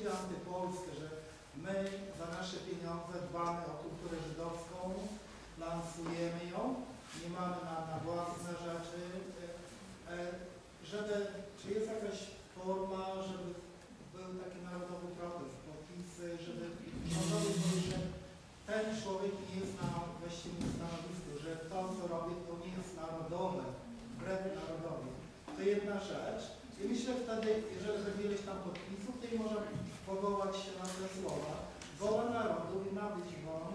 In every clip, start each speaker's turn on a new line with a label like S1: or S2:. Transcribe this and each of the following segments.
S1: kulturę antypolską, że my za nasze pieniądze dbamy o kulturę żydowską, lansujemy ją, nie mamy na własne rzeczy, czy jest jakaś forma, żeby był taki narodowy protest, podpisy, żeby rządowy powiedział, że ten człowiek nie jest na właściwym stanowisku, że to, co robi, to nie jest narodowe, wbrew narodowi. To jedna rzecz. I myślę wtedy, jeżeli będzie ileś tam podpisów, to i można powołać się na te słowa. Wola narodu ma być wolą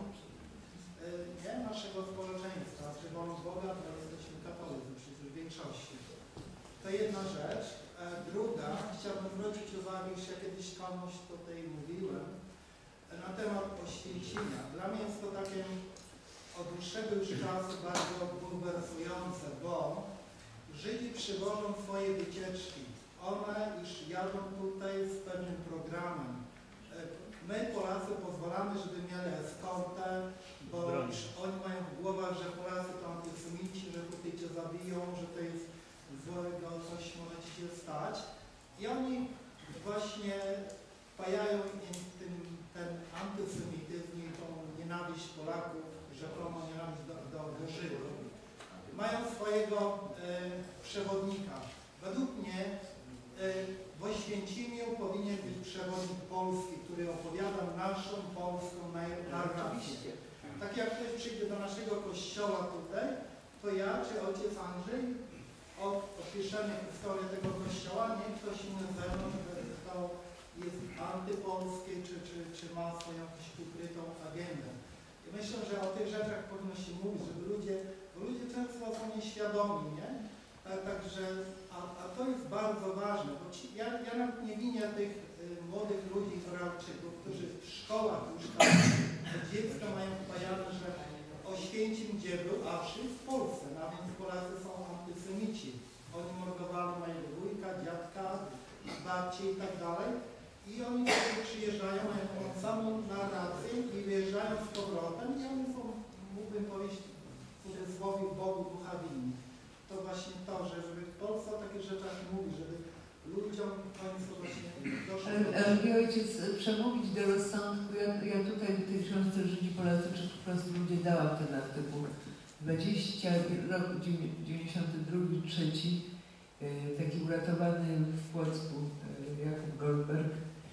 S1: nie naszego społeczeństwa, czy wolą Boga, bo jesteśmy katolicy przecież w większości. To jedna rzecz. Druga, chciałbym zwrócić uwagę, że ja kiedyś komuś tutaj mówiłem, na temat poświęcenia. Dla mnie jest to takie od dłuższego już czasu bardzo bulwersujące, bo Żydzi przywożą swoje wycieczki. One już jadą tutaj z pewnym programem. My, Polacy, pozwalamy, żeby mieli eskortę, bo już oni mają w głowach, że Polacy to antysemici, że tutaj cię zabiją, że to jest złego, coś może ci się stać. I oni właśnie wpajają im ten antysemityzm i tą nienawiść Polaków, rzekomo nienawiść do Żydów. Mają swojego przewodnika. Według mnie w Oświęcimiu powinien być przewodnik polski, który opowiada naszą polską narrację. Tak jak ktoś przyjdzie do naszego kościoła tutaj, to ja czy ojciec Andrzej opiszemy historię tego kościoła, nie ktoś inny ze mną, że to jest antypolskie, czy ma swoją jakąś ukrytą agendę. I myślę, że o tych rzeczach powinno się mówić, żeby bo ludzie często są nieświadomi, nie? Także, a to jest bardzo ważne, bo ja nawet nie winię tych młodych ludzi Izraelczyków, którzy w szkołach już tam dziecka mają wpajane, że Oświęcim gdzie był, a w Polsce, a więc Polacy są antysemici. Oni mordowali mojego wujka, dziadka, babci i tak dalej. I oni tutaj przyjeżdżają, mają tą samą narrację i wyjeżdżają z powrotem i oni są, mógłbym powiedzieć, w cudzysłowie Bogu ducha winni. To właśnie to, że żeby w Polsce o takich rzeczach mówić, żeby ludziom w końcu właśnie doszło do...
S2: Ale ojciec, przemówić do rozsądku, ja tutaj w tej książce Żydzi Polacy, czy po prostu ludzie dałam ten artykuł. 20, rok 92-3, taki uratowany w Płocku Jakub Goldberg,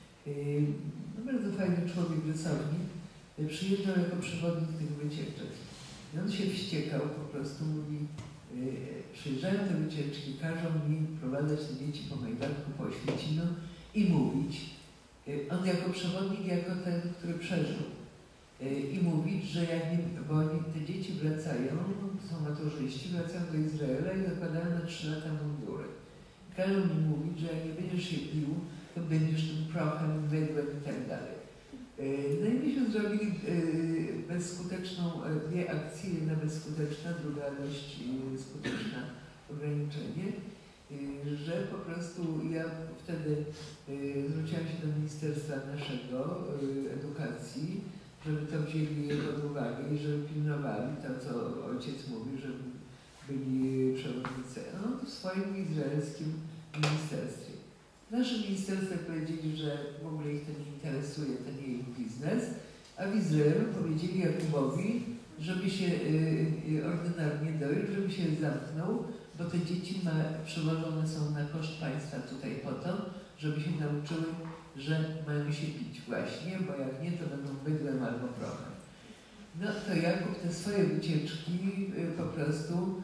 S2: no bardzo fajny człowiek, rysownik, przyjeżdżał jako przewodnik tych wycieczek. I on się wściekał, po prostu mówi, przyjeżdżają te wycieczki, każą mi prowadzać te dzieci po Majdanku, po Oświęcimiu i mówić. On jako przewodnik, jako ten, który przeżył. I mówić, że jak nie, bo oni, te dzieci wracają, są maturzyści, wracają do Izraela i zakładają na 3 lata mundury. Każą mi mówić, że jak nie będziesz się pił, to będziesz tym prochem, wydłem i tak dalej. No i myśmy zrobili bezskuteczną, 2 akcje, jedna bezskuteczna, druga dość skuteczna ograniczenie, że po prostu ja wtedy zwróciłam się do Ministerstwa naszego Edukacji, żeby to wzięli pod uwagę i żeby pilnowali to, co ojciec mówi, żeby byli przewodnicy w swoim izraelskim ministerstwie. W naszym ministerstwie powiedzieli, że w ogóle ich to nie interesuje, ten jej biznes, a w Izraelu powiedzieli Jakubowi, żeby się ordynarnie dojął, żeby się zamknął, bo te dzieci przewożone są na koszt państwa tutaj po to, żeby się nauczyły, że mają się pić właśnie, bo jak nie, to będą bydłem albo prochem. No to Jakub te swoje wycieczki po prostu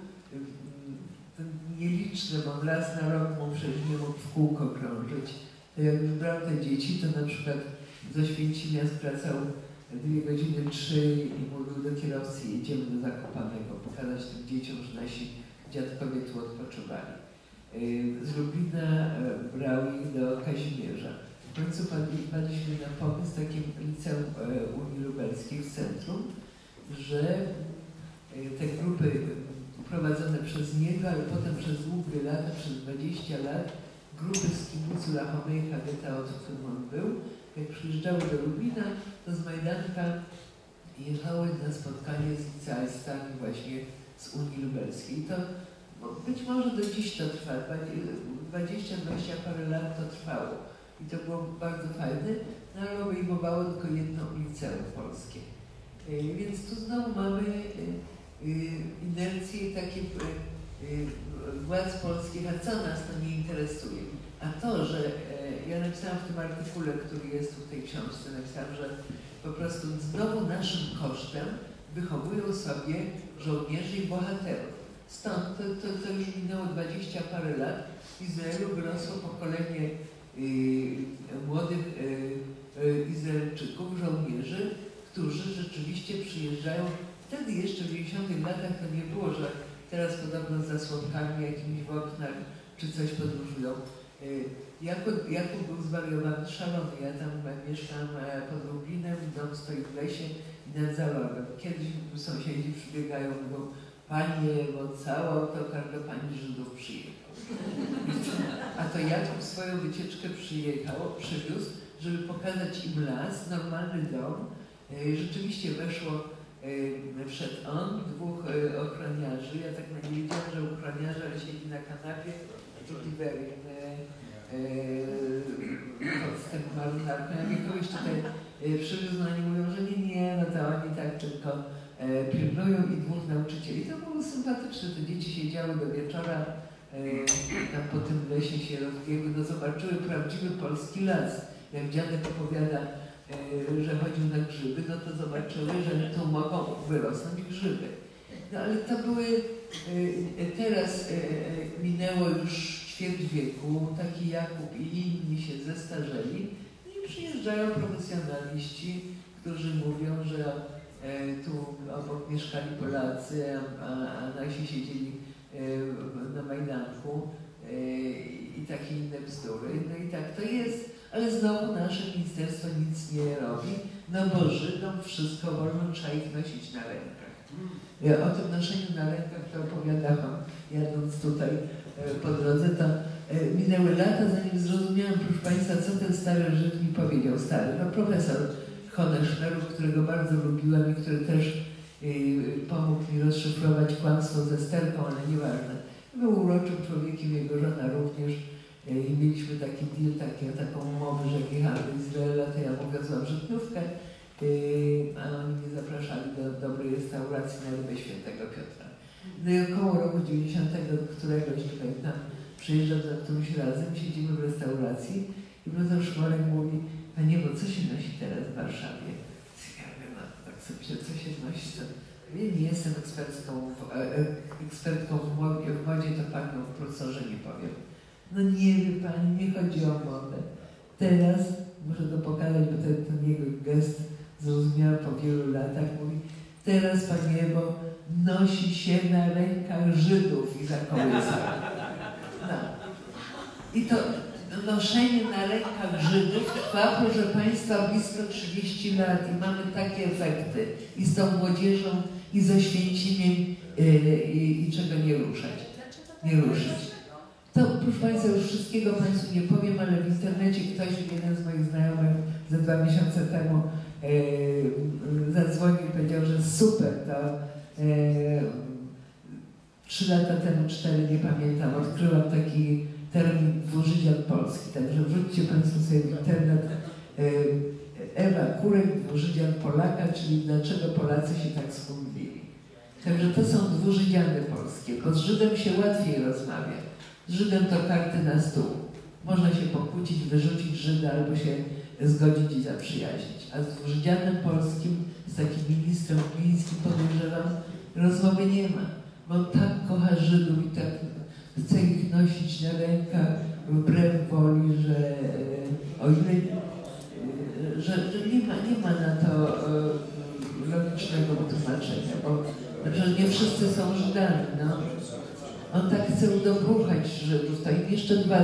S2: nieliczne, bo raz na rok mu przecież nie mógł w kółko krążyć. To jak już brał te dzieci, to na przykład z Oświęcimia skracał 2 godziny 3 i mówił do kierowcy, jedziemy do Zakopanego, pokazać tym dzieciom, że nasi dziadkowie tu odpoczywali. Z Lublina brał ich do Kazimierza. W końcu padliśmy na pomysł takim liceum Unii Lubelskiej w centrum, że te grupy prowadzone przez niego, ale potem przez długie lata, przez 20 lat, grupy z kibucu Lachomej Hageta, od którym on był, jak przyjeżdżały do Lublina, to z Majdanka jechały na spotkanie z licealistami właśnie z Unii Lubelskiej. To być może do dziś to trwa, 20 parę lat to trwało. i to było bardzo fajne, no ale obejmowało tylko jedno liceum polskie. Więc tu znowu mamy inercję takie władz polskich, a co nas to nie interesuje? A to, że ja napisałam w tym artykule, który jest tu w tej książce, napisałam, że po prostu znowu naszym kosztem wychowują sobie żołnierzy i bohaterów. Stąd to już minęło 20 parę lat. W Izraelu wyrosło pokolenie młodych Izraelczyków, żołnierzy, którzy rzeczywiście przyjeżdżają. Wtedy jeszcze w 90 latach to nie było, że teraz podobno z zasłonkami jakimiś w oknach czy coś podróżują. Jakub był zwariowany, szalony. Ja tam mieszkam pod Lublinem, dom stoi w lesie i nad załogiem. Kiedyś sąsiedzi przybiegają, mówią: Panie, bo cały autokar do pani Żydów przyjechał. A to Jakub swoją wycieczkę przywiózł, żeby pokazać im las, normalny dom. Rzeczywiście wszedł on, dwóch ochroniarzy. Ja tak nie wiedziałam, że ochroniarze siedzi na kanapie z tym marynarką. Ja mnie kogoś tutaj przywiózł, no oni mówią, że nie, no to oni tak tylko pilnują i dwóch nauczycieli. To było sympatyczne, te dzieci siedziały do wieczora, tam po tym lesie się rozbiegły, no zobaczyły prawdziwy polski las. Jak dziadek opowiada, że chodził na grzyby, no to zobaczyły, że tu mogą wyrosnąć grzyby. No ale to były, teraz minęło już ćwierć wieku, taki Jakub i inni się zestarzeli i przyjeżdżają profesjonaliści, którzy mówią, że tu obok mieszkali Polacy, a nasi siedzieli na Majdanku i takie inne bzdury. No i tak to jest, ale znowu nasze ministerstwo nic nie robi, no bo Żydom wszystko wolno, trzeba ich nosić na rękach. Ja o tym noszeniu na rękach to opowiadałam, jadąc tutaj po drodze, to minęły lata, zanim zrozumiałam, proszę Państwa, co ten stary Żyd mi powiedział. Stary, no profesor Honeszmerów, którego bardzo lubiłam i który też pomógł mi rozszyfrować kłamstwo ze sterką, ale nieważne. Był uroczym człowiekiem, jego żona również. I mieliśmy taki deal, taką umowę, że jak jechałam do Izraela, to ja mu wiozłam żydówkę, a oni mnie zapraszali do dobrej restauracji na Rybę Świętego Piotra. No i około roku 90 któregoś, nie pamiętam, przyjeżdżam za którymś razem, siedzimy w restauracji i profesor Szmorek mówi: Panie, bo co się nosi teraz w Warszawie? Ja mówię, no tak sobie myślę, co się nosi, to ja nie jestem ekspertką w modzie, to panią w profesorze nie powiem. No nie wie pani, nie chodzi o modę. Teraz, muszę to pokazać, bo ten jego gest zrozumiałam po wielu latach, mówi: teraz Pani Ewo nosi się na rękach Żydów i za kołysa. No. I to noszenie na rękach Żydów trwa, proszę Państwa, blisko 30 lat i mamy takie efekty. I z tą młodzieżą, i z Oświęcimiem, i czego nie ruszać. Nie ruszyć. To, proszę Państwa, już wszystkiego Państwu nie powiem, ale w internecie ktoś, jeden z moich znajomych ze 2 miesiące temu zadzwonił i powiedział, że super, to 3 lata temu, 4, nie pamiętam, odkryłam taki termin dwużydzian polski, także wrzućcie Państwo sobie w internet Ewa Kurek, dwużydzian Polaka, czyli dlaczego Polacy się tak skłócili. Także to są dwużydziany polskie, bo z Żydem się łatwiej rozmawia. Z Żydem to karty na stół. Można się pokłócić, wyrzucić Żyda albo się zgodzić i zaprzyjaźnić. A z dwużydzianem polskim, z takim ministrem Glińskim, podejrzewam, rozmowy nie ma. Bo on tak kocha Żydów i tak chce ich nosić na rękach wbrew woli, że o ile że nie ma na to logicznego wytłumaczenia, bo że nie wszyscy są Żydami, no. On tak chce udobruchać Żydów, to im jeszcze 2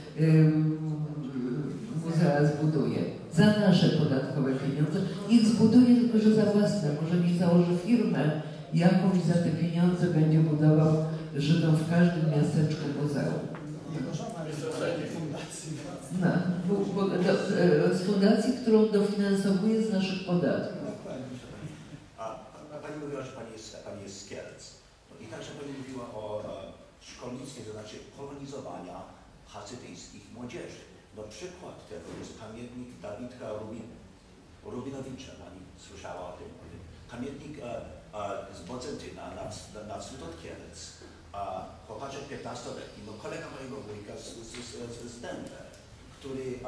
S2: muzea zbuduje. Za nasze podatkowe pieniądze. Niech zbuduje, tylko że za własne. Może niech założy firmę jakąś, za te pieniądze będzie budował Żydom w każdym miasteczku muzeum. No, z fundacji, którą dofinansowuje z naszych podatków.
S3: Pani mówiła, że Pani jest z Kielc. I także Pani mówiła o szkolnictwie, to znaczy kolonizowania hasytyjskich młodzieży. No przykład tego jest pamiętnik Dawidka Rubinowicza, pani słyszała o tym. Pamiętnik z Bodzentyna na wschód od Kielec. Chłopaczek 15-letni, no kolega mojego wujka z Denver, który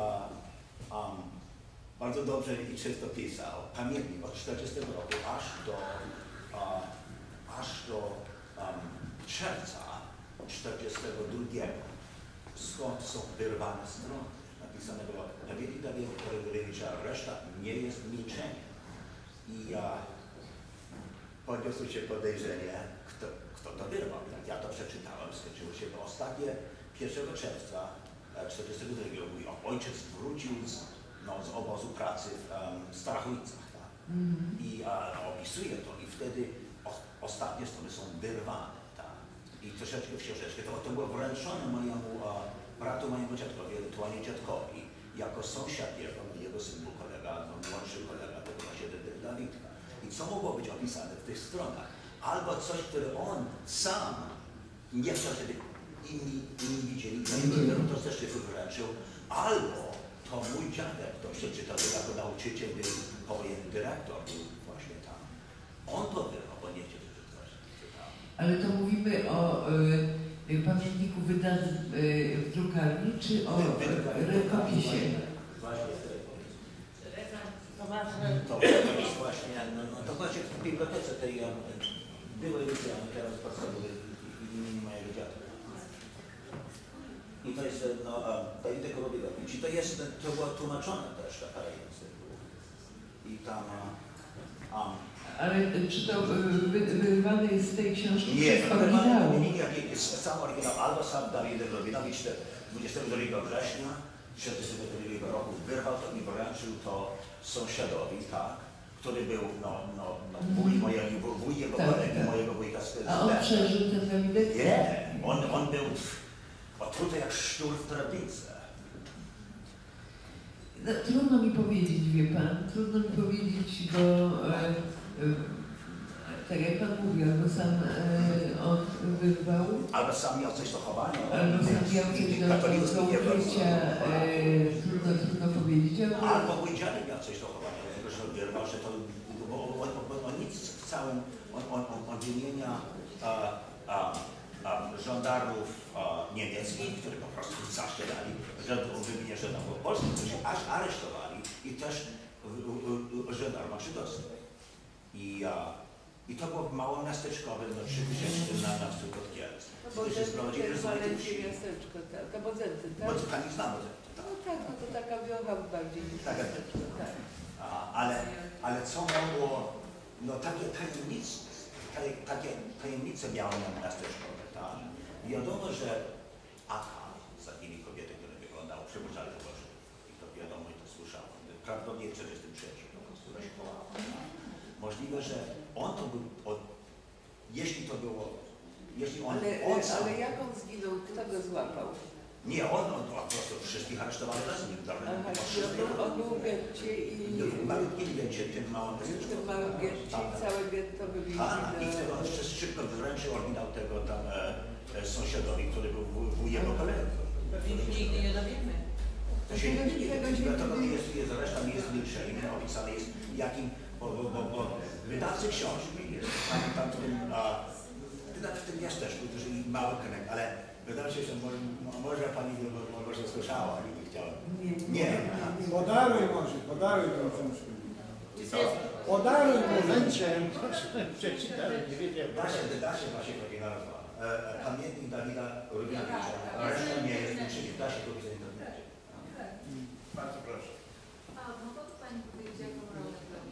S3: bardzo dobrze i czysto pisał pamiętnik od 40 roku aż do czerwca 42. Skąd są wyrwane strony? Napisane było Dawidowicza, reszta nie jest milczeniem. I podniosło się podejrzenie, kto to wyrwał. Jak ja to przeczytałem, skończyło się to ostatnie 1 czerwca 42. Mój ojciec wrócił z obozu pracy w Starachowicach. Tak? I opisuje to i wtedy ostatnie strony są wyrwane. Tak? I troszeczkę w książeczkę. To było wręczone mojemu bratu, mojemu dziadkowi, ewentualnie dziadkowi, jako sąsiad jego syn był kolega, młodszy kolega tego właśnie Dawidka. I co mogło być opisane w tych stronach? Albo coś, które on sam nie chciał, żeby inni widzieli, to też się wywręczył, albo to mój dziadek to przeczytał, jako nauczyciel był wojenny dyrektor, był właśnie tam. On to wyrwał, bo nie chciał, żeby ktoś czytał.
S2: Ale to mówimy o pamiętniku wydanym w drukarni, czy o rękopisie?
S3: To jest właśnie, to właśnie w bibliotece tej byłej liceum, teraz podstawowej imienia mojego dziadka. I to jest, Dawidek Rubinowicz. I to było tłumaczone też na parę języków. I tam...
S2: Ale czy to wyrwane jest z tej książki
S3: Nie,
S2: z oryginału?
S3: nie, jest sam oryginał. Albo sam Dawidek Rubinowicz 22 września 1942 roku wyrwał to i wręczył to sąsiadowi, tak, który był wuj jego kolegi, mojego wujka z
S2: A on przeżył ten Dawidek?
S3: Nie, on był otruty jak szczur w drabince.
S2: No, trudno mi powiedzieć, wie pan, trudno mi powiedzieć, bo tak jak pan mówi, albo sam on wyrwał,
S3: albo sam miał coś do chowania,
S2: albo sam miał coś do ukrycia, trudno powiedzieć.
S3: Albo mój dziadek miał coś do chowania, dlatego że wyrwał, że to, on nic w całym, oddzielenia żandarmów niemieckich, którzy po prostu zaszczerali, wymienię żandarmów polskich, którzy aż aresztowali i też żandarmów żydowskich. I to było mało miasteczkowe, 3000 na wschód od Kielc.
S4: Bo to jest malutkie miasteczko, tak, a Bodzenty, tak?
S3: Bo pani zna Bodzenty, tak?
S4: No tak, no to taka wiocha bardziej niż miasteczko, tak.
S3: Ale co mogło, takie tajemnice miało miasteczkowe, tak? Wiadomo, że zabili kobiety, które wyglądały, przypuszczali to Boże. I to wiadomo, i to słyszałem. Prawdopodobnie w 1943, po prostu szkoła. Możliwe, że on to był, jeśli to było, jeśli on sam...
S4: Ale jak on zginął, kto go złapał?
S3: Nie, on po prostu wszystkich aresztowali raz nim.
S4: On był w getcie i...
S3: W malutkim getcie, w tym małym
S4: w tym małym getcie i całe getto wywieźli
S3: i wtedy on jeszcze szybko wręczył oryginał tego tam sąsiadowi, który był wuj jego kolegą.
S5: Nigdy nie dowiemy.
S3: To się jest reszta nie jest milsze i nie opisane jest jakim, bo wydawcy książki, tam w tym miasteczku, którzy mały kręg, ale wydaje się, że może pani może słyszała, nie by chciała. Nie.
S6: Podaruj tę książkę. Podaruj
S1: momencie, przeczytałem, nie wiedziałem.
S3: Da się właśnie takie nazwa. Pamiętnik Dawida Rubinowicza. Reszta nie jest niczym. Da się to w internecie. Bardzo proszę.
S5: Mogę pani powiedzieć, jaką rolę pełni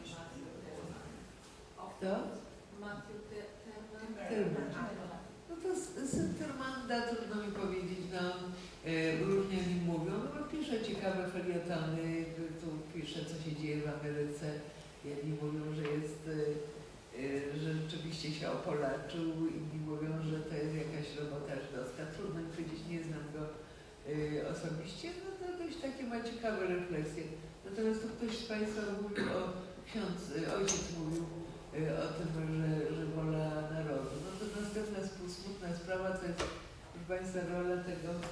S2: Kto?
S5: Matthew
S2: Thurman. No to syn Thurmanda, trudno mi powiedzieć, różnie mi mówią, no bo pisze ciekawe felietony, tu pisze, co się dzieje w Ameryce. Jedni mówią, że że rzeczywiście się opolaczył, inni mówią, że to jest jakaś robota żydowska. Trudno mi powiedzieć, nie znam go osobiście, no to dość takie ma ciekawe refleksje. Natomiast tu ktoś z Państwa mówił ojciec mówił o tym, że wola narodu. No to następna smutna sprawa to jest, proszę Państwa, rola tego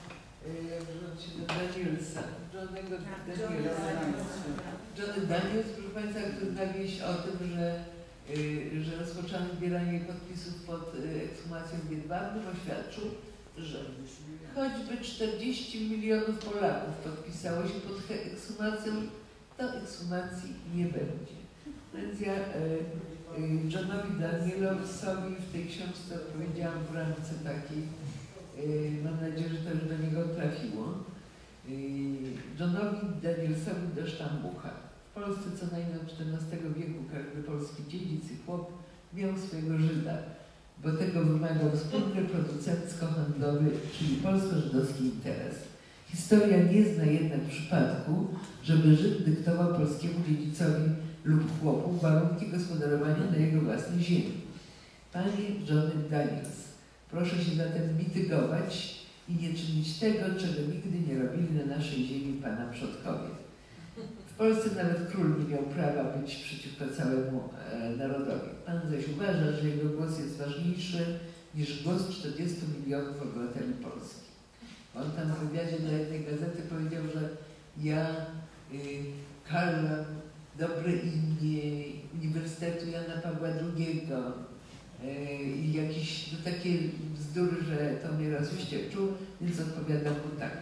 S2: Danielsa, Johnnego Danielsa. Johnny Daniels, proszę Państwa, na wieść o tym, że rozpoczęto zbieranie podpisów pod ekshumacją Jedwabnym, oświadczył, że choćby 40 milionów Polaków podpisało się pod ekshumacją, to ekshumacji nie będzie. Więc ja Johnowi Danielsowi w tej książce odpowiedziałam w ramce takiej, mam nadzieję, że to już do niego trafiło, Johnowi Danielsowi do sztambucha. W Polsce co najmniej od XIV wieku każdy polski dziedzic i chłop miał swojego Żyda, bo tego wymagał wspólny producencko-handlowy, czyli polsko-żydowski interes. Historia nie zna jednak przypadku, żeby Żyd dyktował polskiemu dziedzicowi lub chłopu warunki gospodarowania na jego własnej ziemi. Panie Johnny Daniels, proszę się zatem mitygować i nie czynić tego, czego nigdy nie robili na naszej ziemi Pana przodkowie. W Polsce nawet król nie miał prawa być przeciwko całemu narodowi. Pan zaś uważa, że jego głos jest ważniejszy niż głos 40 milionów obywateli Polski. On tam w wywiadzie dla jednej gazety powiedział, że ja, Karlam, dobre imię Uniwersytetu Jana Pawła II i jakieś takie bzdury, że to mnie rozwścieczył, więc odpowiadam mu tak.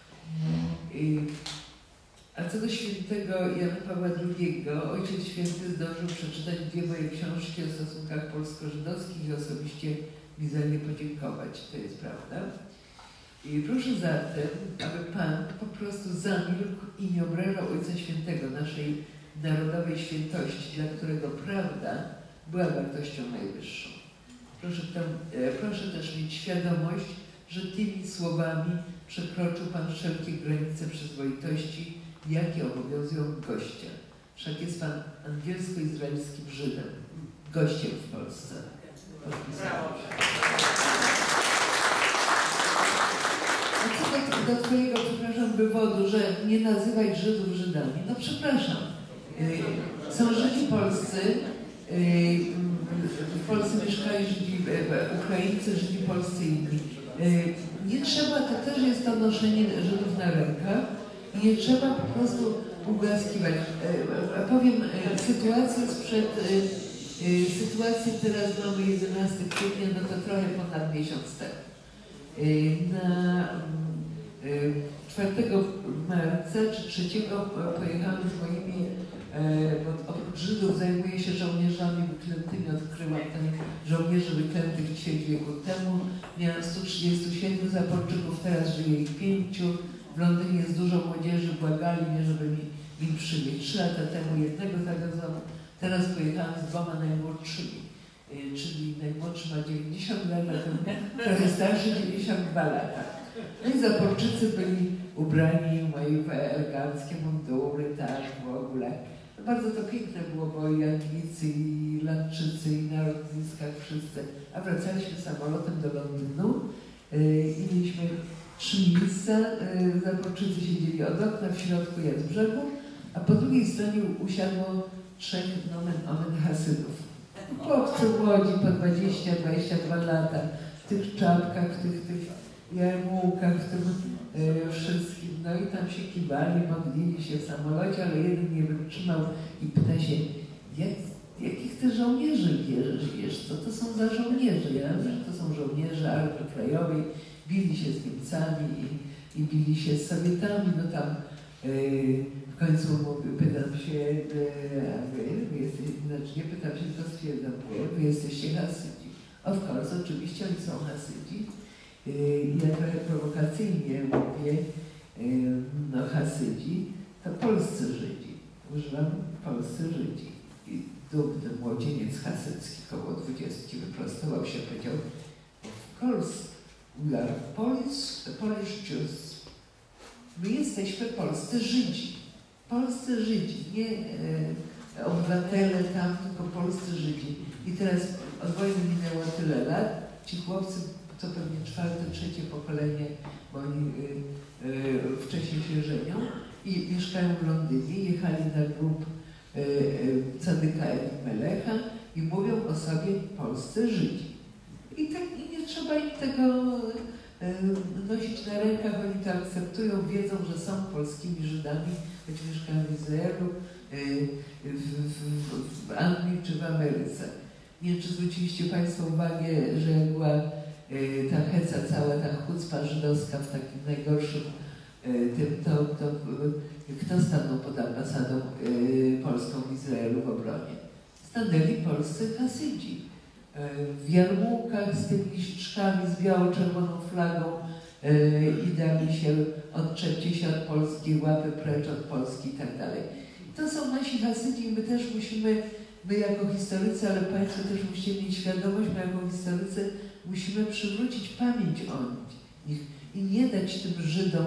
S2: A co do świętego Jana Pawła II, Ojciec Święty zdążył przeczytać 2 moje książki o stosunkach polsko-żydowskich i osobiście mi za nie podziękować. To jest prawda. I proszę zatem, aby Pan po prostu zamilkł i nie obrażał Ojca Świętego, naszej narodowej świętości, dla którego prawda była wartością najwyższą. Proszę też mieć świadomość, że tymi słowami przekroczył Pan wszelkie granice przyzwoitości, jakie obowiązują gościa. Wszak jest Pan angielsko-izraelskim Żydem, gościem w Polsce. Podpisałem. A co do Twojego, przepraszam, wywodu, że nie nazywać Żydów Żydami? No przepraszam. Są Żydzi polscy, w Polsce mieszkali Żydzi, Ukraińcy, Żydzi polscy i inni. Nie trzeba, to też jest to noszenie Żydów na rękach i nie trzeba po prostu ugłaskiwać. Powiem sytuację sytuację teraz mamy 11 kwietnia, no to trochę ponad miesiąc temu. Na 4 marca czy 3 pojechałam z moimi, bo oprócz Żydów zajmuję się żołnierzami wyklętymi, odkryłam żołnierzy wyklętych ćwierć wieku temu. Miałam 137 Zaporczyków, teraz żyje ich 5. W Londynie jest dużo młodzieży, błagali mnie, żeby im przywieźć. 3 lata temu jednego zawiozłam, teraz pojechałam z 2 najmłodszymi. Czyli najmłodszy ma 90 lat, a ten trochę starszy 92 lata. No i Zaporczycy byli ubrani w moje eleganckie mundury, tak w ogóle. No bardzo to piękne było, bo i Anglicy, i Irlandczycy, i na lotniskach wszyscy. A wracaliśmy samolotem do Londynu i mieliśmy 3 miejsca. Zaporczycy siedzieli od okna, w środku ja z brzegu, a po drugiej stronie usiadło 3 nomen omen Hasydów. Chłopcy młodzi po 20-22 lata, w tych czapkach, w tych jarmułkach, w tym wszystkim. No i tam się kiwali, modlili się w samolocie, ale jeden nie wytrzymał i pyta się, jakich ty żołnierzy wiesz, co to są za żołnierze? Ja wiem, że to są żołnierze Armii Krajowej, bili się z Niemcami i bili się z Sowietami, no tam w końcu pytam się, a wy jesteście, znaczy nie pytam się, tylko stwierdzam, wy jesteście Hasydzi. Of course, oczywiście oni są Hasydzi. Ja trochę prowokacyjnie mówię, no Hasydzi to polscy Żydzi. Używam polscy Żydzi. I dumny młodzieniec hasycki koło 20 wyprostował się, powiedział, of course, we are Polish Jews. My jesteśmy polscy Żydzi. Polscy Żydzi, nie obywatele tam, tylko polscy Żydzi. I teraz od wojny minęło tyle lat. Ci chłopcy, to pewnie 4., 3. pokolenie, bo oni wcześniej się żenią i mieszkają w Londynie, jechali na grób Cadyka Melecha i mówią o sobie polscy Żydzi. I tak i nie trzeba im tego nosić na rękach, oni to akceptują, wiedzą, że są polskimi Żydami, choć mieszkają w Izraelu, w Anglii czy w Ameryce. Nie wiem, czy zwróciliście Państwo uwagę, że była ta heca, cała ta chucpa żydowska w takim najgorszym tym, kto stanął pod ambasadą polską w Izraelu w obronie? Stanęli polscy Hasydzi. W jarmułkach z tymi liszczkami, z biało-czerwoną flagą i dali się odczepcie się od Polski, łapy precz od Polski i tak dalej. To są nasi Hasydzi i my też musimy, my jako historycy, ale Państwo też musicie mieć świadomość, my jako historycy musimy przywrócić pamięć o nich i nie dać tym Żydom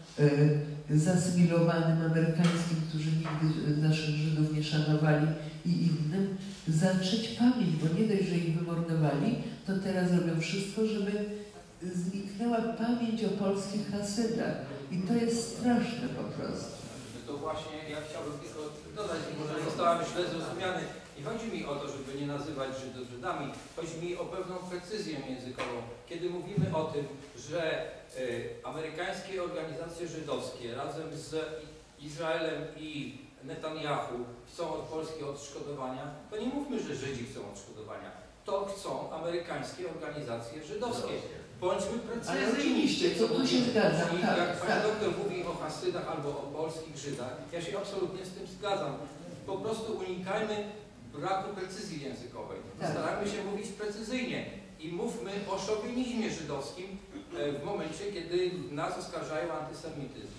S2: zasymilowanym, amerykańskim, którzy nigdy naszych Żydów nie szanowali i innym, zatrzeć pamięć, bo nie dość, że ich wymordowali, to teraz robią wszystko, żeby zniknęła pamięć o polskich Hasydach. I to jest straszne po prostu.
S7: To właśnie ja chciałbym tylko dodać, może zostałem źle zrozumiany. Nie chodzi mi o to, żeby nie nazywać Żydów Żydami, chodzi mi o pewną precyzję językową. Kiedy mówimy o tym, że amerykańskie organizacje żydowskie razem z Izraelem i Netanyahu chcą od Polski odszkodowania, to nie mówmy, że Żydzi chcą odszkodowania. To chcą amerykańskie organizacje żydowskie. Bądźmy precyzyjni.
S2: Co tu się zgadza?
S7: I jak pani doktor mówi o Hasydach albo o polskich Żydach, ja się absolutnie z tym zgadzam. Po prostu unikajmy braku precyzji językowej. Starajmy się mówić precyzyjnie i mówmy o szowinizmie żydowskim w momencie, kiedy nas oskarżają o antysemityzm.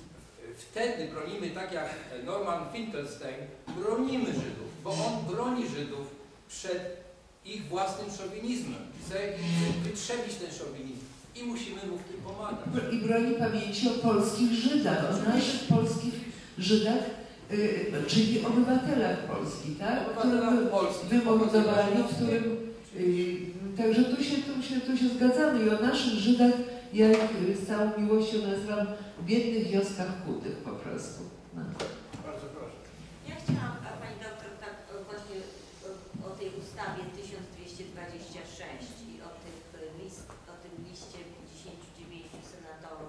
S7: Wtedy bronimy, tak jak Norman Finkelstein, bronimy Żydów, bo on broni Żydów przed ich własnym szowinizmem. Chce wytrzebić ten szowinizm i musimy mu w tym pomagać.
S2: I broni pamięci o polskich Żydach, o naszych polskich Żydach, czyli obywatelach Polski, tak? Wymordowali, w którym... Także tu się zgadzamy i o naszych Żydach, ja ich z całą miłością nazywam biednych wioskach chudych po prostu. No.
S3: Bardzo proszę.
S5: Ja chciałam, Pani doktor, tak właśnie o tej ustawie 1226 i o tym liście 59 senatorów.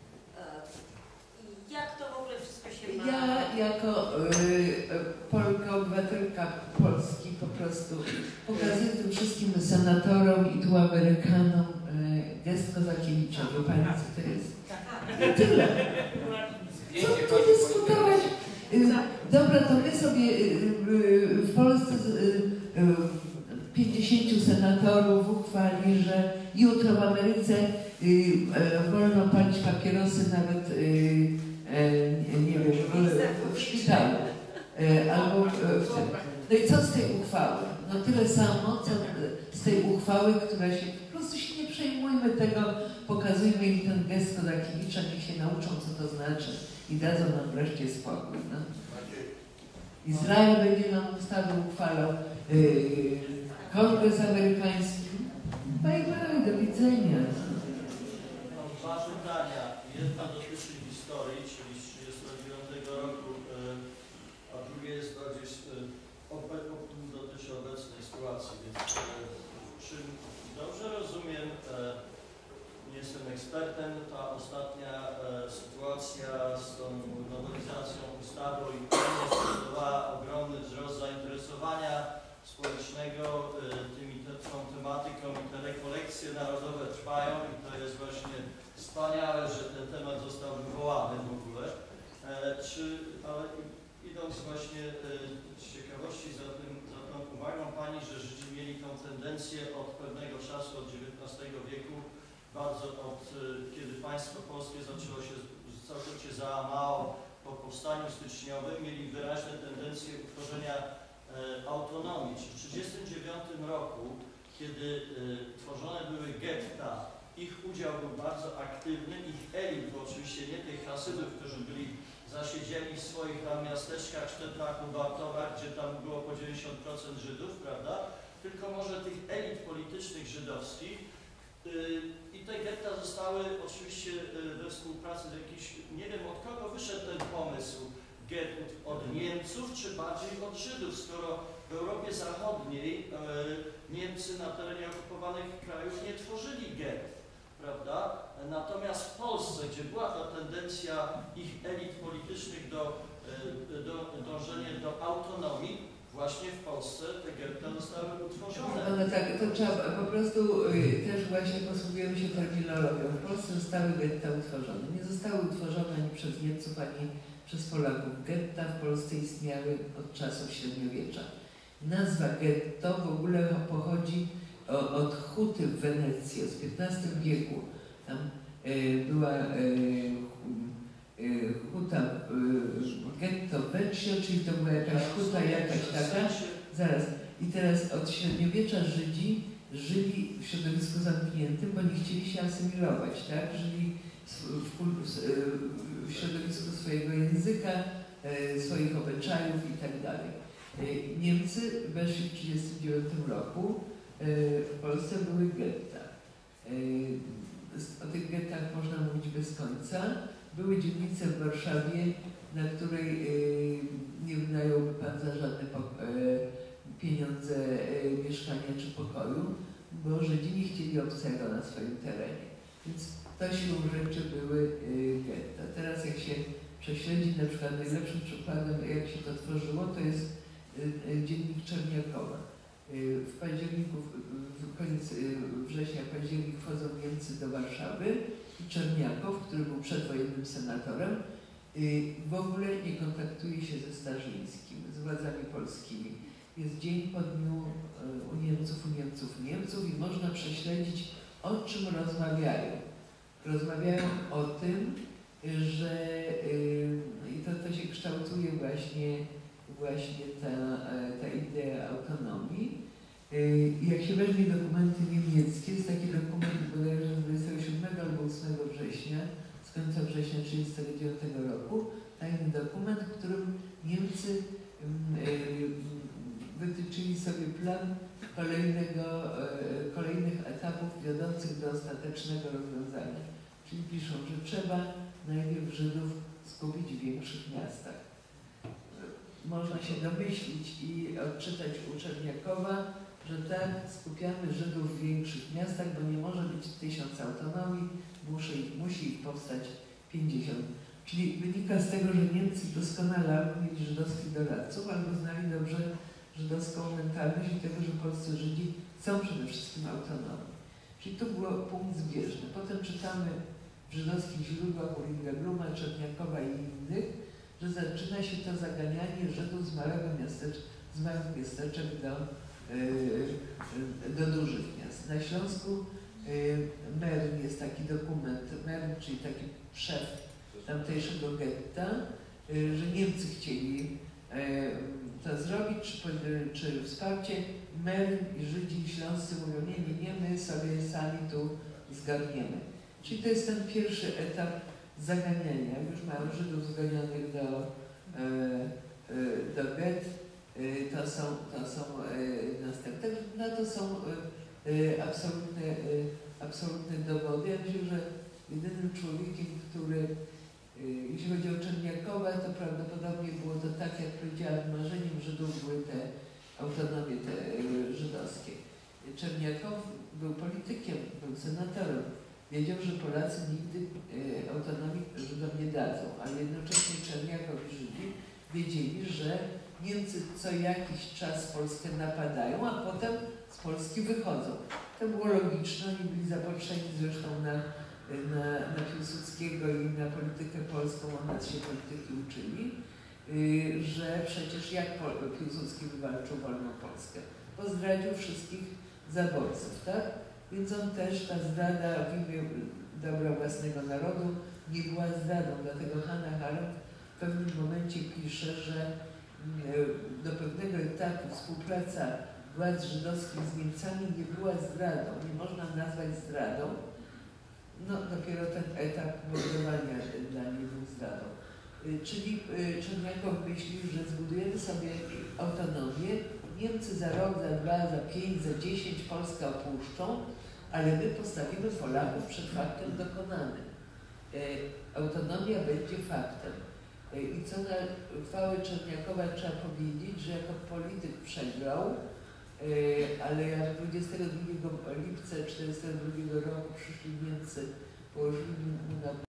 S5: Jak to w ogóle wszystko się ma?
S2: Ja jako Polka, obywatelka Polski po prostu pokazuję tym wszystkim senatorom i tu Amerykanom gest Kozakiewicza, bo Pani co to jest? Tyle. Co tu dyskutować? Dobra, to my sobie w Polsce 50 senatorów uchwali, że jutro w Ameryce wolno palić papierosy nawet nie wiem, w szpitalu albo w tym. No i co z tej uchwały? No tyle samo, co z tej uchwały, która się... Po prostu się nie przejmujmy tego, pokazujmy im ten gest Kozakiewicza, niech się nauczą, co to znaczy i dadzą nam wreszcie spokój. No. Izrael będzie nam ustawę uchwalał, Kongres Amerykański. Bye bye, do widzenia.
S8: Mam dwa pytania. Jedno dotyczy historii, czyli z 1939 roku, a drugie jest bardziej dotyczy obecnej sytuacji. Więc czy dobrze rozumiem, nie jestem ekspertem, ta ostatnia sytuacja z tą nowelizacją ustawy o IPN spowodowała ogromny wzrost zainteresowania społecznego tą tematyką i te rekolekcje narodowe trwają i to jest właśnie wspaniałe, że ten temat został wywołany w ogóle. Ale idąc właśnie z ciekawości za tą uwagą Pani, że Żydzi mieli tą tendencję od pewnego czasu, od XIX wieku, bardzo kiedy państwo polskie zaczęło się całkowicie załamało po powstaniu styczniowym, mieli wyraźne tendencje utworzenia autonomii. Czy w 1939 roku, kiedy tworzone były getta, ich udział był bardzo aktywny, ich elit, bo oczywiście nie tych Hasydów, którzy byli zasiedzieli w swoich tam miasteczkach, Sztetlaku, Bartowach, gdzie tam było po 90% Żydów, prawda? Tylko może tych elit politycznych żydowskich. I te getta zostały oczywiście we współpracy z jakichś, nie wiem od kogo wyszedł ten pomysł, gett od Niemców, czy bardziej od Żydów, skoro w Europie Zachodniej Niemcy na terenie okupowanych krajów nie tworzyli gett. prawda? Natomiast w Polsce, gdzie była ta tendencja ich elit politycznych do dążenia do autonomii, właśnie w Polsce te getta zostały utworzone.
S2: No tak, to trzeba po prostu też właśnie posługujemy się terminologią. W Polsce zostały getta utworzone. Nie zostały utworzone ani przez Niemców, ani przez Polaków. Getta w Polsce istniały od czasów średniowiecza. Nazwa getto w ogóle pochodzi od huty w Wenecji, z XV wieku. Tam była huta getto Vecchio, czyli to była jakaś huta, jakaś taka. Zaraz. I teraz od średniowiecza Żydzi żyli w środowisku zamkniętym, bo nie chcieli się asymilować, tak? Żyli w środowisku swojego języka, swoich obyczajów i tak dalej. Niemcy weszli w 1939 roku, w Polsce były getta. O tych gettach można mówić bez końca. Były dzielnice w Warszawie, na której nie wynająłby Pan za żadne pieniądze mieszkania czy pokoju, bo Żydzi nie chcieli obcego na swoim terenie. Więc to siłą rzeczy były getta. Teraz jak się prześledzi, na przykład najlepszym przykładem, jak się to tworzyło, to jest dziennik Czerniakowa. W październiku, w koniec września, październik wchodzą Niemcy do Warszawy i Czerniakow, który był przedwojennym senatorem, w ogóle nie kontaktuje się ze Starzyńskim, z władzami polskimi. Jest dzień po dniu u Niemców i można prześledzić, o czym rozmawiają. Rozmawiają o tym, że i to się kształtuje właśnie ta idea autonomii. Jak się weźmie dokumenty niemieckie, jest taki dokument bodajże z 27 albo 8 września, z końca września 1939 roku, tajny dokument, w którym Niemcy wytyczyli sobie plan kolejnych etapów wiodących do ostatecznego rozwiązania. Czyli piszą, że trzeba najpierw Żydów skupić w większych miastach. Można się domyślić i odczytać u Czerniakowa, że tak, skupiamy Żydów w większych miastach, bo nie może być 1000 autonomii, musi ich powstać 50. Czyli wynika z tego, że Niemcy doskonale albo mieli żydowskich doradców, albo znali dobrze żydowską mentalność i tego, że polscy Żydzi chcą przede wszystkim autonomii. Czyli tu był punkt zbieżny. Potem czytamy w żydowskich źródłach u Lindbluma, Czerniakowa i innych, że zaczyna się to zaganianie Żydów z małych miasteczek do dużych miast. Na Śląsku Mern jest taki dokument, Mern, czyli taki szef tamtejszego getta, że Niemcy chcieli to zrobić, czy wsparcie. Mern i Żydzi śląscy mówią, nie, my sobie sami tu zgarniemy. Czyli to jest ten pierwszy etap zaganiania. Już mamy Żydów zganionych do gett. To są następne. No to są absolutne dowody. Ja myślę, że jedynym człowiekiem, który, jeśli chodzi o Czerniakowa, to prawdopodobnie było to tak, jak powiedziałam, marzeniem Żydów były te autonomie te żydowskie. Czerniakow był politykiem, był senatorem. Wiedział, że Polacy nigdy autonomii Żydom nie dadzą, ale jednocześnie Czerniakow i Żydzi wiedzieli, że Niemcy co jakiś czas Polskę napadają, a potem z Polski wychodzą. To było logiczne, oni byli zapatrzeni zresztą na Piłsudskiego i na politykę polską, od nas się polityki uczyli, że przecież jak Piłsudski wywalczył wolną Polskę? Bo zdradził wszystkich zaborców, tak? Więc on też, ta zdrada w imię dobra własnego narodu nie była zdradą, dlatego Hannah Arendt w pewnym momencie pisze, że do pewnego etapu współpraca władz żydowskich z Niemcami nie była zdradą, nie można nazwać zdradą. No dopiero ten etap mordowania dla niej był zdradą. Czyli Czerniakow myślił, że zbudujemy sobie autonomię, Niemcy za rok, za 2, za 5, za 10 Polskę opuszczą, ale my postawimy Polaków przed faktem dokonanym. Autonomia będzie faktem. I co na chwałę Czerniakowa trzeba powiedzieć, że jako polityk przegrał, Ale jak 22 lipca 1942 roku przyszli Niemcy, położyli mu na